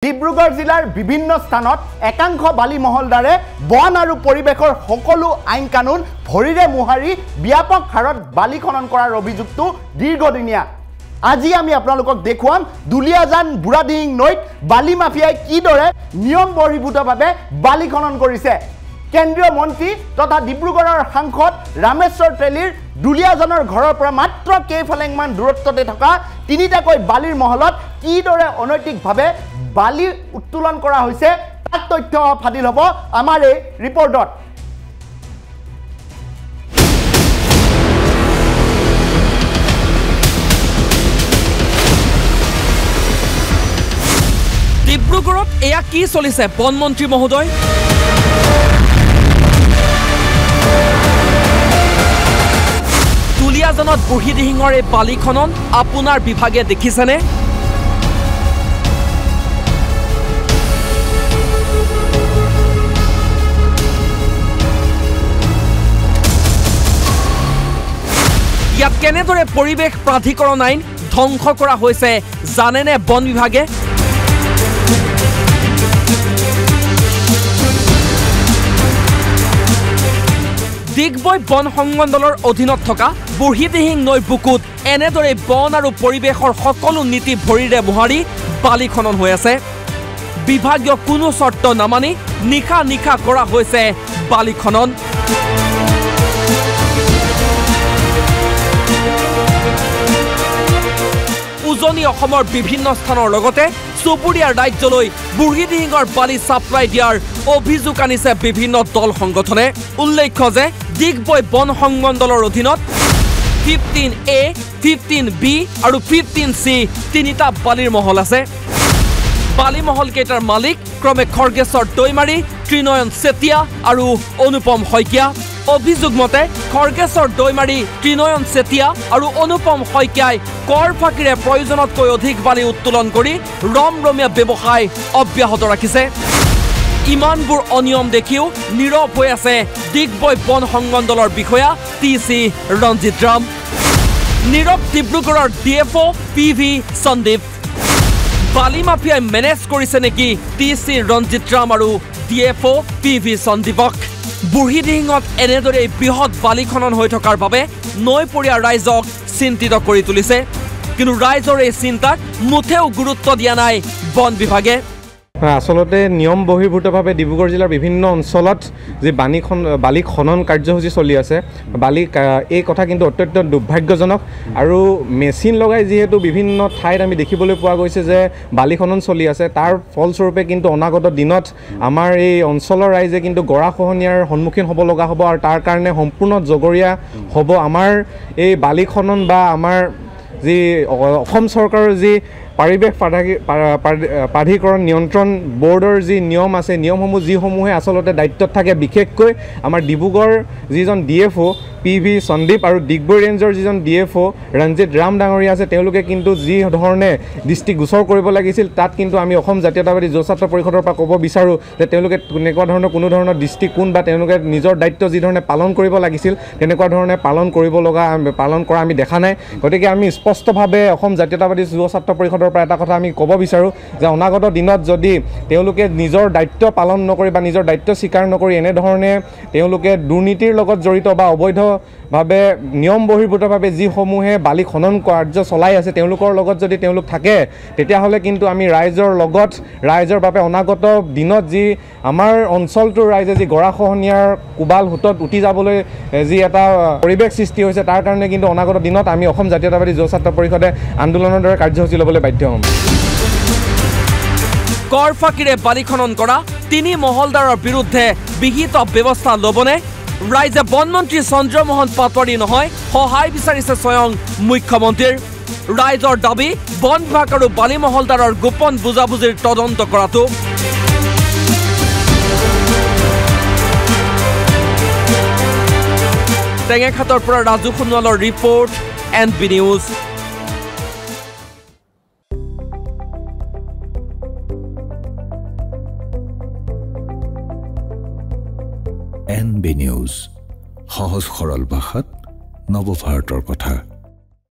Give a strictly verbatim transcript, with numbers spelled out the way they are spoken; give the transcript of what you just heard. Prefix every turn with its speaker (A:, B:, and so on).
A: ডিব্ৰুগড় জিলাৰ বিভিন্ন স্থানত একাংশ বালি মহলদাৰে বন আৰু পৰিৱেশৰ সকলো আইন কানুন ভৰিৰে মোহাৰি ব্যাপক হাৰত বালি খনন কৰাৰ অভিযোগটো দীৰ্ঘদিনীয়া। আজি আমি আপোনালোকক দেখুৱাম দুলিয়াজান বুঢ়াদিহিং নৈত বালি মাফিয়াই কিদৰে নিয়ম বহিৰ্ভূতভাৱে বালি খনন কৰিছে। কেন্দ্ৰীয় মন্ত্ৰী তথা ডিব্ৰুগড়ৰ সাংসদ ৰামেশ্বৰ তেলীৰ দুলিয়াজানৰ ঘৰৰ পৰা মাত্ৰ কেইফালেংমান দূৰত্বতে থকা তিনিটাকৈ বালিৰ মহলত কিদৰে অনৈতিকভাৱে বালি উত্তোলন কৰা হৈছে তাৰ তথ্য ফাদিল হ'ব আমাৰ এই ৰিপৰ্টত।
B: ডিব্ৰুগড়ত এয়া কি চলিছে বনমন্ত্ৰী মহোদয়? দুলিয়াজানত বুঢ়ীদিহিঙৰ এই বালি খনন আপোনাৰ বিভাগে দেখিছেনে? ইয়াত কেনেদৰে পৰিৱেশ প্ৰাধিকৰণ আইন ধ্বংস কৰা হৈছে জানেনে বন বিভাগে? ডিগবৈ বন সংমণ্ডলৰ অধীনত থকা বুঢ়ীদিহিং নৈৰ বুকুত এনেদৰে বন আৰু পৰিৱেশৰ সকলো নীতি ভৰিৰে মোহাৰি বালি খনন হৈ আছে। বিভাগীয় কোনো চৰ্ত নামানি নিশা নিশা কৰা হৈছে বালি খনন। উজনি অসমৰ বিভিন্ন স্থানৰ লগতে চুবুৰীয়া ৰাজ্যলৈ বুঢ়ীদিহিঙৰ বালি ছাপ্লাই দিয়াৰ অভিযোগ আনিছে বিভিন্ন দল সংগঠনে। উল্লেখ্য যে ডিগবৈ বন সংমণ্ডলৰ অধীনত ফিফটিন এ ফিফটিন বি আৰু ফিফটিন চি তিনিটা বালিৰ মহল আছে। বালি মহল কেইটাৰ মালিক ক্ৰমে খৰ্গেশ্বৰ দৈমাৰী, ত্ৰিনয়ন চেতিয়া আৰু অনুপম শইকীয়া। অভিযোগ মতে খৰ্গেশ্বৰ দৈমাৰী, ত্ৰিনয়ন চেতিয়া আৰু অনুপম শইকীয়াই কৰ ফাঁকিৰে প্ৰয়োজনতকৈ অধিক বালি উত্তোলন কৰি ৰমৰমীয়া ব্যৱসায় অব্যাহত ৰাখিছে। ইমানবোৰ অনিয়ম দেখিও নীৰৱ হৈ আছে ডিগবৈ বন সংমণ্ডলৰ বিষয়া টি চি ৰঞ্জিত ৰাম। নীৰৱ ডিব্ৰুগড়ৰ D F O' P V Sandeep. বালি মাফিয়াই মেনেজ কৰিছে নেকি টি চি ৰঞ্জিত ৰাম আৰু D F O' P V সন্দীপক? বুঢ়ীদিহিঙত এনেদৰে বৃহৎ বালি খনন হৈ থকাৰ বাবে নৈপৰীয়া ৰাইজক চিন্তিত কৰি তুলিছে। কিন্তু ৰাইজৰ এই চিন্তাক মুঠেও গুৰুত্ব দিয়া নাই বন বিভাগে।
C: আচলতে নিয়ম বহিৰ্ভূতভাৱে ডিব্ৰুগড় জিলাৰ বিভিন্ন অঞ্চলত যি বালি খন বালি খনন কাৰ্যসূচী চলি আছে, বালি এই কথা কিন্তু অত্যন্ত দুৰ্ভাগ্যজনক। আৰু মেচিন লগাই যিহেতু বিভিন্ন ঠাইত আমি দেখিবলৈ পোৱা গৈছে যে বালি খনন চলি আছে, তাৰ ফলস্বৰূপে কিন্তু অনাগত দিনত আমাৰ এই অঞ্চলৰ ৰাইজে কিন্তু গৰাখহনীয়াৰ সন্মুখীন হ'ব লগা হ'ব আৰু তাৰ কাৰণে সম্পূৰ্ণ জগৰীয়া হ'ব আমাৰ এই বালি খনন বা আমাৰ যি অসম চৰকাৰৰ যি পৰিৱেশ প্ৰাধিকৰণ নিয়ন্ত্ৰণ বৰ্ডৰ যি নিয়ম আছে, নিয়মসমূহ যিসমূহে আচলতে দায়িত্বত থাকে, বিশেষকৈ আমাৰ ডিব্ৰুগড় যিজন D F O' P V Sandeep আৰু ডিগবৈ ৰেঞ্জৰ যিজন D F O' Ranjit Ram ডাঙৰীয়া আছে, তেওঁলোকে কিন্তু যি ধৰণে দৃষ্টিগোচৰ কৰিব লাগিছিল তাত কিন্তু আমি অসম জাতীয়তাবাদী যুৱ ছাত্ৰ পৰিষদৰ পৰা ক'ব বিচাৰোঁ যে তেওঁলোকে তেনেকুৱা ধৰণৰ কোনো ধৰণৰ দৃষ্টিকোণ বা তেওঁলোকে নিজৰ দায়িত্ব যি ধৰণে পালন কৰিব লাগিছিল তেনেকুৱা ধৰণে পালন কৰিব লগা পালন কৰা আমি দেখা নাই। গতিকে আমি স্পষ্টভাৱে অসম জাতীয়তাবাদী যুৱ ছাত্ৰ পৰিষদৰ পৰা এটা কথা আমি ক'ব বিচাৰোঁ যে অনাগত দিনত যদি তেওঁলোকে নিজৰ দায়িত্ব পালন নকৰি বা নিজৰ দায়িত্ব স্বীকাৰ নকৰি এনেধৰণে তেওঁলোকে দুৰ্নীতিৰ লগত জড়িত বা অবৈধভাৱে নিয়ম বহিৰ্ভূতভাৱে যিসমূহে বালি খনন কাৰ্য চলাই আছে তেওঁলোকৰ লগত যদি তেওঁলোক থাকে, তেতিয়াহ'লে কিন্তু আমি ৰাইজৰ লগত ৰাইজৰ বাবে অনাগত দিনত যি আমাৰ অঞ্চলটোৰ ৰাইজে যি গৰাখহনীয়াৰ কোবাল সোঁতত উঠি যাবলৈ যি এটা পৰিৱেশ সৃষ্টি হৈছে, তাৰ কাৰণে কিন্তু অনাগত দিনত আমি অসম জাতীয়তাবাদী যুৱ ছাত্ৰ পৰিষদে আন্দোলনৰ দৰে কাৰ্যসূচী ল'বলৈ বাধ্য হ'ম।
B: কৰ ফাঁকিৰে বালি খনন কৰা তিনি মহলদাৰৰ বিৰুদ্ধে বিহিত ব্যৱস্থা ল'বনে? ৰাইজে বনমন্ত্ৰী চন্দ্ৰমোহন পাটোৱাৰী নহয়, সহায় বিচাৰিছে স্বয়ং মুখ্যমন্ত্ৰীৰ। ৰাইজৰ দাবী বন বিভাগ আৰু বালি মহলদাৰৰ গোপন বুজাবুজিৰ তদন্ত কৰাটো। টেঙেখাটৰ পৰা ৰাজু সোণোৱালৰ report, N B news.
D: N B news, সহজ সৰল ভাষাত নৱভাৰতৰ কথা।